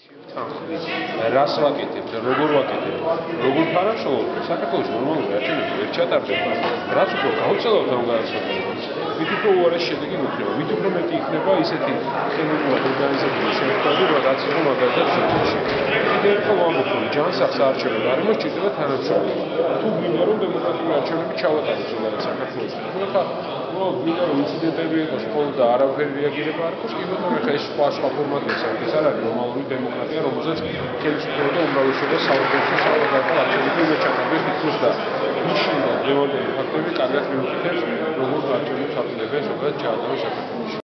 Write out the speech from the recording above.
თანხმით რას ვაკეთებ და როგორ ვაკეთებ, როგორ თანამშრომლობ, საქართველოს ნორმალური არჩევნები ვერ ჩატარდება. რაც უფრო გავწელავთ ამ განცხადებას, მით უფრო უარესი შედეგი მოხდება, მით უფრო მეტი იქნება ისეთი ხელოვნურად ორგანიზებული შემთხვევები, რაც იყო მაგალითად სოფელში. კიდევ ერთხელ ვამბობ, რომ ჯანსაღს არჩევნებ გარემოს სჭირდება თანამშრომლობა. თუ გვინდა რომ დემოკრატიული არჩევნები ჩავატაროთ ზოგადად საქართველოში, ხა გვინდა რომ ინციდენტები იყოს მხოლოდ და არაფერი რეაგირება არ იყოს, კი ბატონო, ხა ეს სხვა ფორმატია, ეს არ არის ნორმალური დემოკრატია, რომელზეც ხელისუფლება და უმრავლესობა საუბრობს საავადმყოფო არჩევნებში უნდა ჩატარდეს იქნას და მაშინ და დემონტები ფაქტები კარგად მიუთითებს, როგორ არჩევნებს აპირებენ ზოგადად ჩაატაროს საქართველოში.